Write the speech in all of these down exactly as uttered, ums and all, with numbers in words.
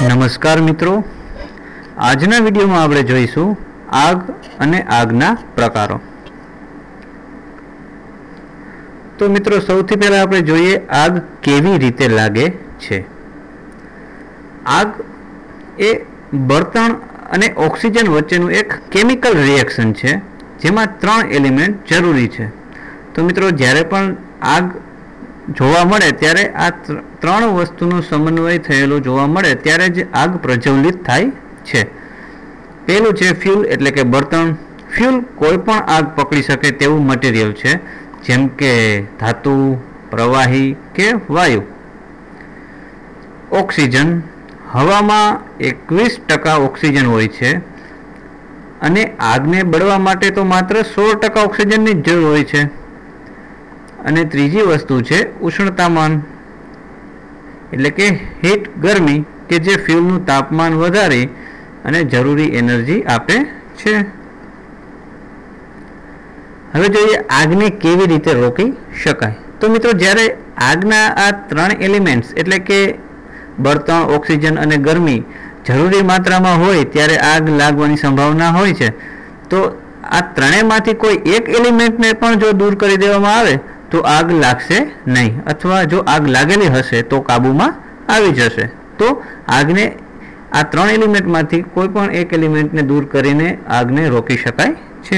નમસ્કાર મિત્રો, આજના વિડીયોમાં આપણે જોઈશું આગ અને આગના પ્રકારો। તો મિત્રો સૌથી પહેલા આપણે જોઈએ આગ કેવી રીતે લાગે છે। આગ એ બળતણ અને ઓક્સિજન વચ્ચેનું એક કેમિકલ રિએક્શન છે જેમાં ત્રણ એલિમેન્ટ જરૂરી છે। તો મિત્રો જ્યારે પણ આગ જોવા મળે ત્યારે આ ત્રણ વસ્તુનો સમન્વય થયેલો જોવા મળે ત્યારે જ આગ પ્રજ્વલિત થાય છે। પહેલું છે ફ્યુલ એટલે કે બળતણ। ફ્યુલ કોઈ પણ આગ પકડી શકે તેવું મટીરિયલ છે, જેમ કે ધાતુ, પ્રવાહી કે વાયુ। ઓક્સિજન, હવામાં એકવીસ ટકા ઓક્સિજન હોય છે અને આગને બળવા માટે તો માત્ર સોળ ટકા ઓક્સિજનની જ જરૂર હોય છે। અને ત્રીજી વસ્તુ છે ઉષ્ણતામાન એટલે કે હીટ, ગરમી, કે જે ફ્યુલનું તાપમાન વધારી અને જરૂરી એનર્જી આપે છે। હવે જોઈએ આગને કેવી રીતે રોકી શકાય। તો મિત્રો જ્યારે આગના આ ત્રણ એલિમેન્ટ્સ એટલે કે બળતણ, ઓક્સિજન અને ગરમી જરૂરી માત્રામાં હોય ત્યારે આગ લાગવાની સંભાવના હોય છે। તો આ ત્રણેયમાંથી કોઈ એક એલિમેન્ટને પણ જો દૂર કરી દેવામાં આવે તો આગ લાગશે નહીં, અથવા જો આગ લાગેલી હશે તો કાબૂમાં આવી જશે। તો આગને આ ત્રણ એલિમેન્ટમાંથી કોઈ પણ એક એલિમેન્ટને દૂર કરીને આગને રોકી શકાય છે।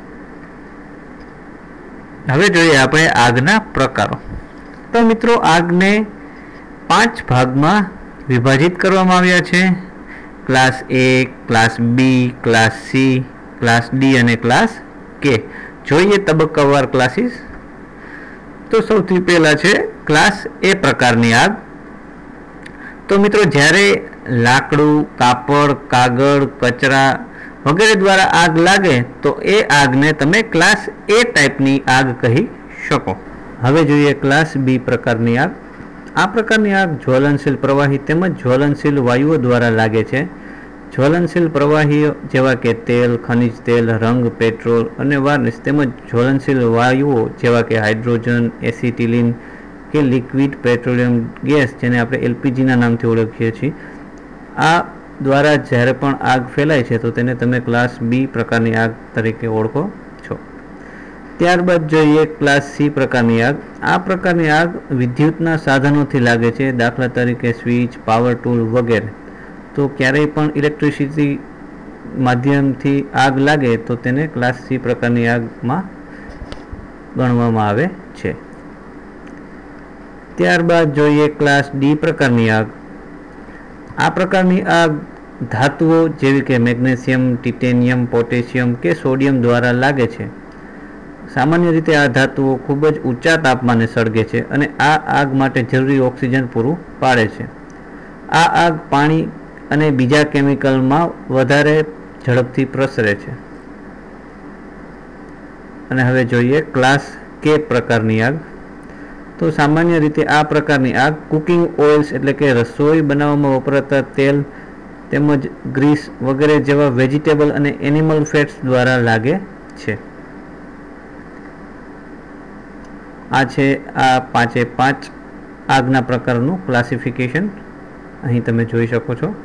હવે જોઈએ આપણે આગના પ્રકારો। તો મિત્રો આગને પાંચ ભાગમાં વિભાજિત કરવામાં આવ્યા છે। Class A, class B, class C, class D અને ક્લાસ કે। જોઈએ તબક્કાવાર ક્લાસીસ। તો સૌથી પહેલા છે ક્લાસ એ પ્રકારની આગ। તો મિત્રો જ્યારે લાકડું, કાપડ, કાગળ, કચરા વગેરે દ્વારા આગ લાગે તો એ આગને તમે ક્લાસ એ ટાઈપની આગ કહી શકો। હવે જોઈએ ક્લાસ બી પ્રકારની આગ। આ પ્રકારની આગ જ્વલનશીલ પ્રવાહી તેમજ જ્વલનશીલ વાયુઓ દ્વારા લાગે છે। જ્વલનશીલ પ્રવાહીઓ જેવા કે તેલ, ખનિજ તેલ, રંગ, પેટ્રોલ અને વાર્નિશ તેમજ જ્વલનશીલ વાયુઓ જેવા કે હાઇડ્રોજન, એસિટિલિન કે લિક્વિડ પેટ્રોલિયમ ગેસ, જેને આપણે એલપીજીના નામથી ઓળખીએ છીએ, આ દ્વારા જ્યારે પણ આગ ફેલાય છે તો તેને તમે ક્લાસ બી પ્રકારની આગ તરીકે ઓળખો છો। ત્યારબાદ જોઈએ ક્લાસ સી પ્રકારની આગ। આ પ્રકારની આગ વિદ્યુતના સાધનોથી લાગે છે, દાખલા તરીકે સ્વિચ, પાવર ટૂલ વગેરે। તો ક્યારેય પણ ઇલેક્ટ્રિસિટી માધ્યમથી આગ લાગે તો તેને ક્લાસ સી પ્રકારની આગમાં ગણવામાં આવે છે। ત્યારબાદ જોઈએ ક્લાસ ડી પ્રકારની આગ। આ પ્રકારની આગ ધાતુઓ જેવી કે મેગ્નેશિયમ, ટિટેનિયમ, પોટેશિયમ કે સોડિયમ દ્વારા લાગે છે। સામાન્ય રીતે આ ધાતુઓ ખૂબ જ ઊંચા તાપમાને સળગે છે અને આ આગ માટે જરૂરી ઓક્સિજન પૂરું પાડે છે। આ આગ પાણી અને બીજા કેમિકલમાં વધારે ઝડપથી પ્રસરે છે। અને હવે જોઈએ ક્લાસ કે પ્રકારની આગ। તો સામાન્ય રીતે આ પ્રકારની આગ કુકિંગ ઓઇલ્સ એટલે કે રસોઈ બનાવવામાં વપરાતા તેલ તેમજ ગ્રીસ વગેરે જેવા વેજીટેબલ અને એનિમલ ફેટ્સ દ્વારા લાગે છે। આ છે આ પાંચે પાંચ આગના પ્રકારનું ક્લાસિફિકેશન, અહીં તમે જોઈ શકો છો।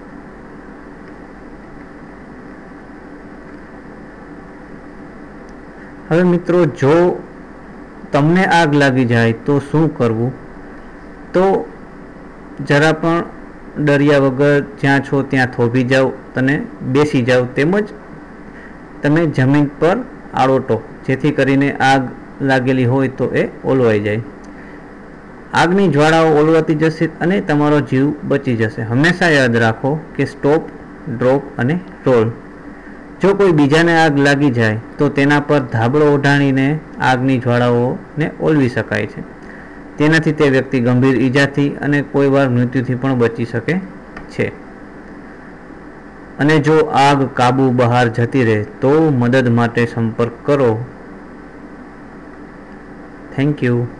હવે મિત્રો જો તમને આગ લાગી જાય તો શું કરવું? તો જરા પણ ડર્યા વગર જ્યાં છો ત્યાં થોભી જાઓ અને બેસી જાઓ, તેમજ તમે જમીન પર આળોટો, જેથી કરીને આગ લાગેલી હોય તો એ ઓલવાઈ જાય। આગની જ્વાળાઓ ઓલવાતી જશે અને તમારો જીવ બચી જશે। હંમેશા યાદ રાખો કે સ્ટોપ, ડ્રોપ અને રોલ। જો કોઈ બીજાને આગ લાગી જાય તો તેના પર ધાબળો ઓઢાણીને આગની જ્વાળાઓને ઓલવી શકાય છે। તેનાથી તે વ્યક્તિ ગંભીર ઈજાથી અને કોઈ વાર મૃત્યુથી પણ બચી શકે છે। અને જો આગ કાબુ બહાર જતી રહે તો મદદ માટે સંપર્ક કરો। Thank you.